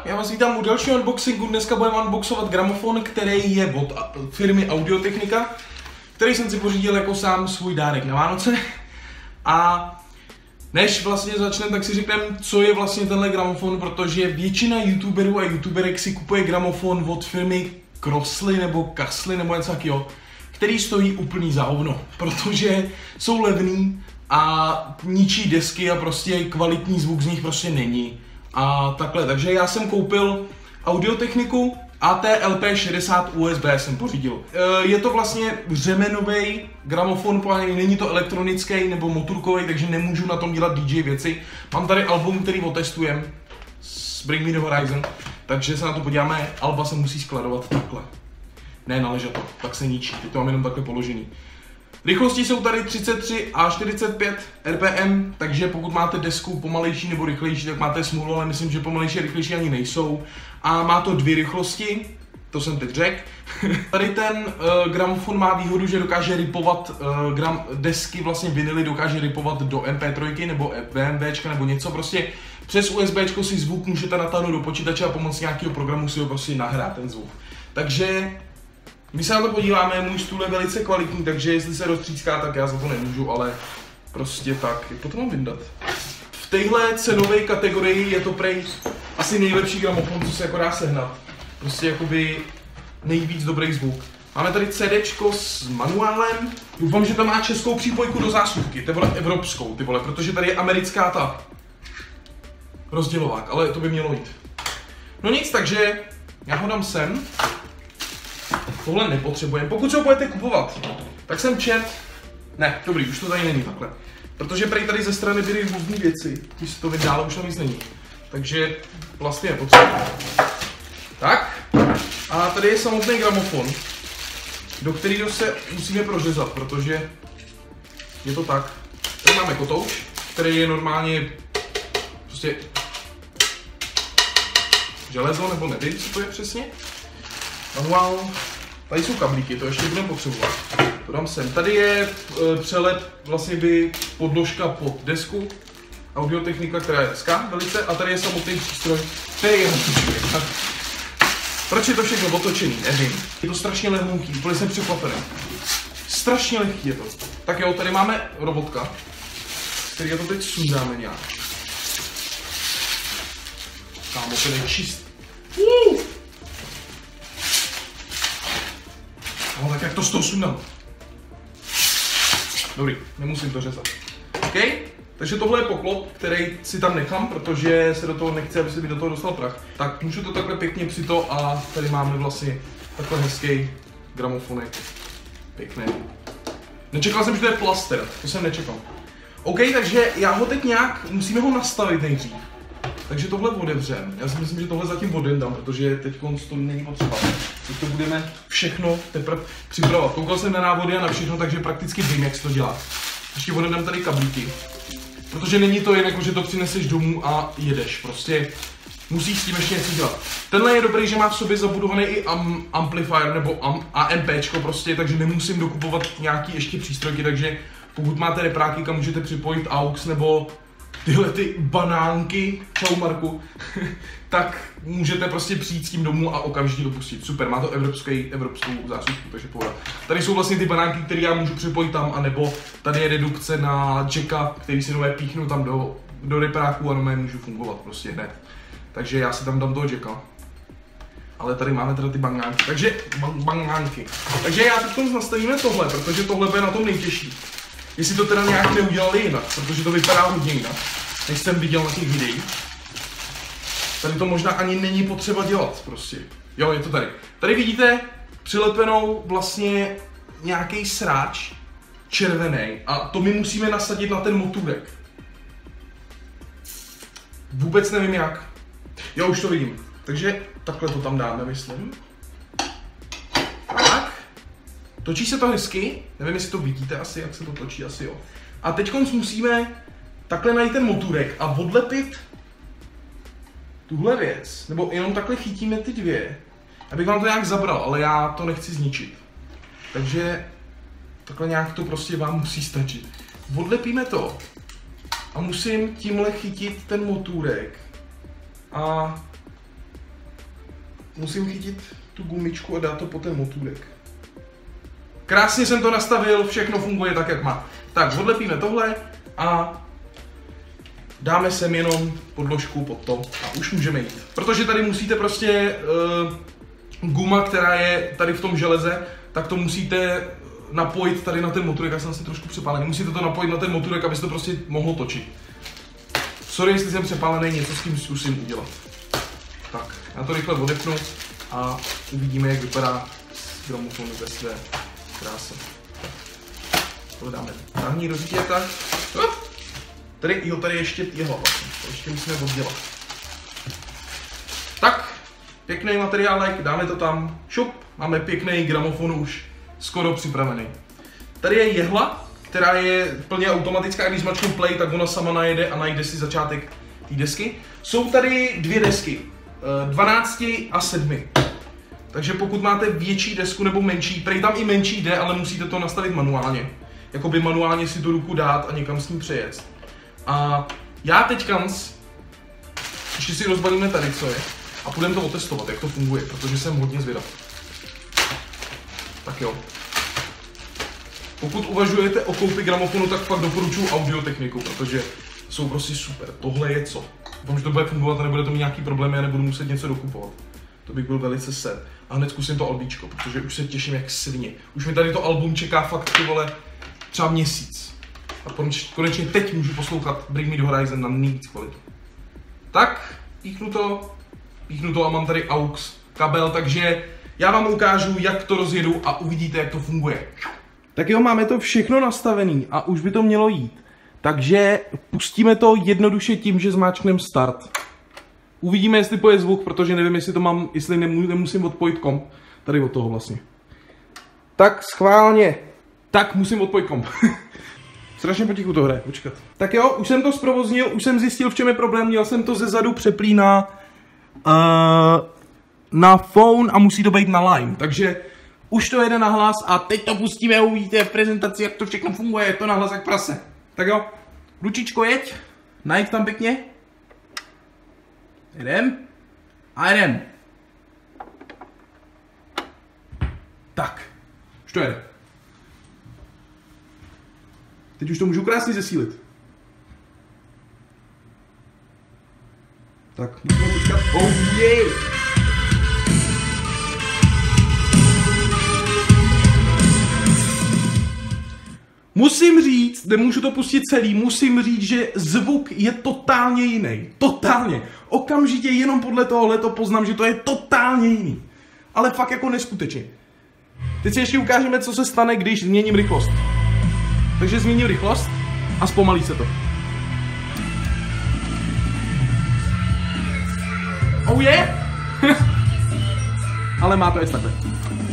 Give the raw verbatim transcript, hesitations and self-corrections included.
já vás vítám u dalšího unboxingu. Dneska budeme unboxovat gramofon, který je od firmy Audiotechnika, který jsem si pořídil jako sám svůj dárek na Vánoce. A než vlastně začneme, tak si řekneme, co je vlastně tenhle gramofon, protože většina youtuberů a youtuberek si kupuje gramofon od firmy Crossley nebo Castley nebo něco takového, který stojí úplný za hovno, protože jsou levný a ničí desky a prostě kvalitní zvuk z nich prostě není. A takhle, takže já jsem koupil Audiotechniku A T L P šedesát U S B jsem pořídil. Je to vlastně řemenový gramofon, není to elektronický nebo motorkový, takže nemůžu na tom dělat D J věci. Mám tady album, který otestujem z Bring Me The Horizon, takže se na to podíváme. Alba se musí skladovat takhle. Ne na ležato, tak se ničí, teď to mám jenom takhle položený. Rychlosti jsou tady třicet tři a čtyřicet pět R P M, takže pokud máte desku pomalejší nebo rychlejší, tak máte smůlu, ale myslím, že pomalejší a rychlejší ani nejsou. A má to dvě rychlosti, to jsem teď řekl. Tady ten uh, gramofon má výhodu, že dokáže ripovat uh, gram, desky, vlastně vinily dokáže ripovat do M P tři nebo VMWčka nebo něco, prostě přes USBčko si zvuk můžete natáhnout do počítače a pomocí nějakého programu si ho prostě nahrát ten zvuk. Takže my se na to podíváme, můj stůl je velice kvalitní, takže jestli se roztříská, tak já za to nemůžu, ale prostě tak, jak to mám vyndat. V téhle cenové kategorii je to prej asi nejlepší gramofon, co se jako dá sehnat. Prostě jakoby nejvíc dobrý zvuk. Máme tady CDčko s manuálem, doufám, že tam má českou přípojku do zásuvky, ty vole evropskou, ty vole, protože tady je americká ta rozdělovák, ale to by mělo jít. No nic, takže já ho dám sem. Tohle nepotřebujeme. Pokud se ho budete kupovat, tak jsem čet. Ne, dobrý, už to tady není takhle. Protože prej tady ze strany byly různé věci. Když se to vydál, už tam nic není. Takže vlastně nepotřebujeme. Tak. A tady je samotný gramofon, do kterého se musíme prořezat, protože je to tak. Tady máme kotouč, který je normálně prostě železo, nebo nevím, co to je přesně. Manuál. Tady jsou kablíky, to ještě budeme potřebovat. To dám sem. Tady je e, přelep, vlastně by podložka pod desku. Audiotechnika, která je hezká velice. A tady je samotný přístroj, který je natočený. Proč je to všechno otočený? Nevím. Je to strašně lehký, úplně jsem překvapený. Strašně lehký je to. Tak jo, tady máme robotka, který to teď sundáme nějak. Kámo, to je čist. Uh! No tak jak to z toho sundám? Dobrý, nemusím to řezat. OK? Takže tohle je poklop, který si tam nechám, protože se do toho nechce, aby se mi do toho dostal prach. Tak můžu to takhle pěkně při to a tady máme vlastně takhle hezký gramofonek. Pěkný. Nečekal jsem, že to je plaster, to jsem nečekal. OK, takže já ho teď nějak, musíme ho nastavit nejdřív. Takže tohle otevřem. Já si myslím, že tohle zatím odendám, protože teď to není potřeba. Teď to budeme všechno teprve připravovat. Koukal jsem na návody a na všechno, takže prakticky vím, jak se to dělá. Ještě odendám tady kablíky. Protože není to jen jako, že to přineseš domů a jedeš. Prostě musíš s tím ještě něco dělat. Tenhle je dobrý, že má v sobě zabudovaný i am, amplifier nebo am, AMPčko prostě, takže nemusím dokupovat nějaký ještě přístrojky, takže pokud máte repráky, kam můžete připojit A U X nebo tyhle ty banánky, čau Marku, tak můžete prostě přijít s tím domů a okamžitě dopustit. Super, má to evropský, evropskou zásuvku, takže pohoda. Tady jsou vlastně ty banánky, které já můžu připojit tam, anebo tady je redukce na jacka, který si nové píchnu tam do, do repráku a nové můžu fungovat prostě hned. Takže já si tam dám toho jacka. Ale tady máme teda ty banánky, takže banánky. Takže já teď nastavíme tohle, protože tohle bude na tom nejtěžší. Jestli to teda nějak neudělali jinak, protože to vypadá hodně jinak, než jsem viděl na těch videích. Tady to možná ani není potřeba dělat prostě. Jo, je to tady. Tady vidíte přilepenou vlastně nějaký sráč červený a to my musíme nasadit na ten motůrek. Vůbec nevím jak. Jo, už to vidím. Takže takhle to tam dáme, myslím. Tak. Točí se to hezky, nevím, jestli to vidíte asi, jak se to točí, asi jo. A teď musíme takhle najít ten motůrek a odlepit tuhle věc, nebo jenom takhle chytíme ty dvě, abych vám to nějak zabral, ale já to nechci zničit. Takže takhle nějak to prostě vám musí stačit. Odlepíme to a musím tímhle chytit ten motůrek a musím chytit tu gumičku a dát to po ten motůrek. Krásně jsem to nastavil, všechno funguje tak, jak má. Tak, odlepíme tohle a dáme sem jenom podložku pod to a už můžeme jít. Protože tady musíte prostě uh, guma, která je tady v tom železe, tak to musíte napojit tady na ten motorek, já jsem asi trošku přepálený, musíte to napojit na ten motorek, aby se to prostě mohlo točit. Sorry, jestli jsem přepálený, něco s tím zkusím udělat. Tak, já to rychle odepnu a uvidíme, jak vypadá gramofon ve své kráse. To dáme táhní do řitě, tak. Tady, jo, tady ještě jeho vlastně, to ještě musíme oddělat. Tak, pěkný materiálek, dáme to tam, šup, máme pěkný gramofon už skoro připravený. Tady je jehla, která je plně automatická, když zmačknu play, tak ona sama najede a najde si začátek té desky. Jsou tady dvě desky, dvanáct a sedm. Takže pokud máte větší desku nebo menší, prej tam i menší jde, ale musíte to nastavit manuálně. Jakoby manuálně si tu ruku dát a někam s ní přejet. A já teďka, ještě si rozbalíme tady, co je, a půjdeme to otestovat, jak to funguje, protože jsem hodně zvědav. Tak jo. Pokud uvažujete o koupi gramofonu, tak fakt doporučuji Audiotechniku, protože jsou prostě super. Tohle je co? Doufám, že to bude fungovat a nebude to mít nějaký problémy a nebudu muset něco dokupovat. To bych byl velice sad. A hned zkusím to albíčko, protože už se těším jak svině. Už mi tady to album čeká fakt, ty vole, třeba měsíc. A konečně teď můžu poslouchat Bring Me The Horizon na nejvíc kvalitu. Tak, píchnu to, píchnu to a mám tady aux kabel, takže já vám ukážu, jak to rozjedu a uvidíte, jak to funguje. Tak jo, máme to všechno nastavený a už by to mělo jít. Takže pustíme to jednoduše tím, že zmáčkneme start. Uvidíme, jestli poje zvuk, protože nevím, jestli to mám, jestli nemusím odpojit komp. Tady od toho vlastně. Tak schválně. Tak musím odpojit komp. Strašně potichu to hraje, počkat. Tak jo, už jsem to zprovoznil, už jsem zjistil, v čem je problém. Měl jsem to ze zadu přeplý na, uh, na phone a musí to být na line. Takže už to jede na hlas a teď to pustíme a uvidíte v prezentaci, jak to všechno funguje. Je to na hlas jak prase. Tak jo, ručičko jeď, najď tam pěkně. Jedem. A jedem. Tak, už to jede. Teď už to můžu krásně zesílit. Tak, musíme počkat. Oh yeah! Musím říct, nemůžu to pustit celý, musím říct, že zvuk je totálně jiný. Totálně. Okamžitě jenom podle tohohle to poznám, že to je totálně jiný. Ale fakt jako neskutečně. Teď si ještě ukážeme, co se stane, když změním rychlost. Takže změním rychlost a zpomalí se to. Oh yeah? Ale má to jet takhle.